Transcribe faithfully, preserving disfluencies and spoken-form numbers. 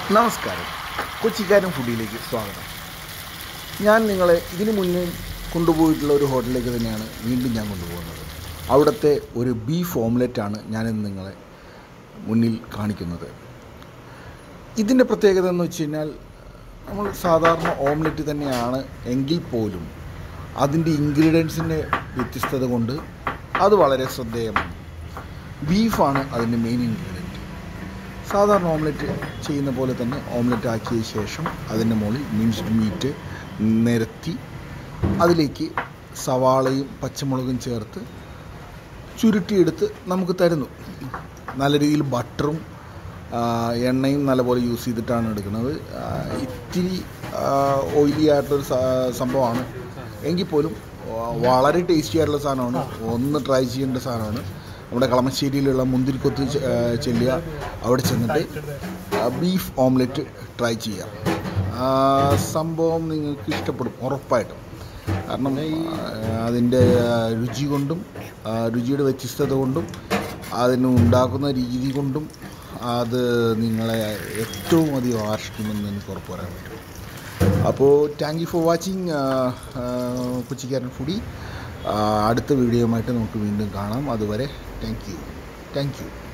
നമസ്കാരം, കൊച്ചിക്കാരൻ ഫുഡിലേക്ക് സ്വാഗതം. ഞാൻ നിങ്ങളെ ഇതിനു മുന്നേ കൊണ്ടുപോയിട്ടുള്ള ഒരു ഹോട്ടലിലേക്ക് തന്നെയാണ് വീണ്ടും ഞാൻ കൊണ്ടുപോകുന്നത്. അവിടുത്തെ ഒരു ബീഫ് ഓംലെറ്റാണ് ഞാനിന്ന് നിങ്ങളെ മുന്നിൽ കാണിക്കുന്നത്. ഇതിൻ്റെ പ്രത്യേകത എന്ന് വെച്ച് കഴിഞ്ഞാൽ, നമ്മൾ സാധാരണ ഓംലെറ്റ് തന്നെയാണ് എങ്കിൽ പോലും അതിൻ്റെ ഇൻഗ്രീഡിയൻസിൻ്റെ വ്യത്യസ്തത കൊണ്ട് അത് വളരെ ശ്രദ്ധേയമാണ്. ബീഫാണ് അതിൻ്റെ മെയിൻ ഇൻഗ്രീഡിയൻറ്റ്. സാധാരണ ഓംലെറ്റ് ചെയ്യുന്ന പോലെ തന്നെ ഓംലെറ്റ് ആക്കിയ ശേഷം അതിൻ്റെ മുകളിൽ മിൻസ്ഡ് മീറ്റ് നിരത്തി അതിലേക്ക് സവാളയും പച്ചമുളകും ചേർത്ത് ചുരുട്ടിയെടുത്ത് നമുക്ക് തരുന്നു. നല്ല രീതിയിൽ ബട്ടറും എണ്ണയും നല്ലപോലെ യൂസ് ചെയ്തിട്ടാണ് എടുക്കുന്നത്. ഇത്തിരി ഓയിലി ആയിട്ടുള്ളൊരു സംഭവമാണ് എങ്കിൽ പോലും വളരെ ടേസ്റ്റി ആയിട്ടുള്ള സാധനമാണ്. ഒന്ന് ട്രൈ ചെയ്യേണ്ട സാധനമാണ്. നമ്മുടെ കളമശ്ശേരിയിലുള്ള മുന്തിരിക്കൊത്ത് ചെല്ലുക, അവിടെ ചെന്നിട്ട് ബീഫ് ഓംലെറ്റ് ട്രൈ ചെയ്യാം. സംഭവം നിങ്ങൾക്ക് ഇഷ്ടപ്പെടും ഉറപ്പായിട്ടും. കാരണം അതിൻ്റെ രുചി കൊണ്ടും രുചിയുടെ വ്യത്യസ്തത കൊണ്ടും അതിന് ഉണ്ടാക്കുന്ന രീതി കൊണ്ടും അത് നിങ്ങളെ ഏറ്റവും അധികം ആകർഷിക്കുമെന്ന് എനിക്ക് ഉറപ്പ് പറയാൻ പറ്റും. അപ്പോൾ താങ്ക് യു ഫോർ വാച്ചിങ് കൊച്ചിക്കാരൻ ഫുഡി. അടുത്ത വീഡിയോയുമായിട്ട് നമുക്ക് വീണ്ടും കാണാം. അതുവരെ താങ്ക് യു താങ്ക് യു